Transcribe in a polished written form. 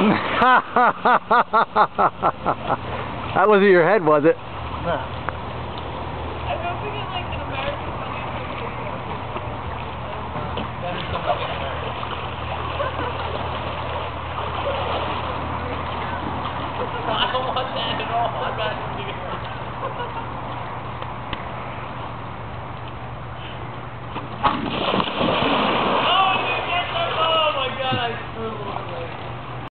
That wasn't your head, was it? No. I'm hoping it like